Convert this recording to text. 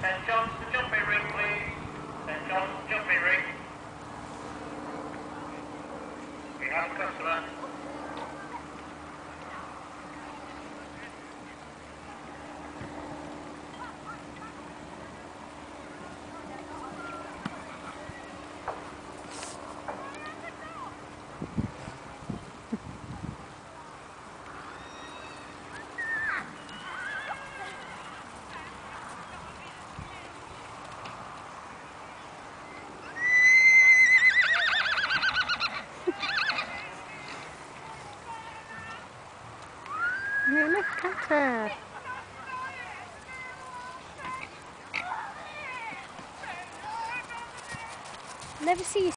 St John's the jumping ring, please. St John's jumping ring. We have a customer. Yeah, look, cantered. Never see you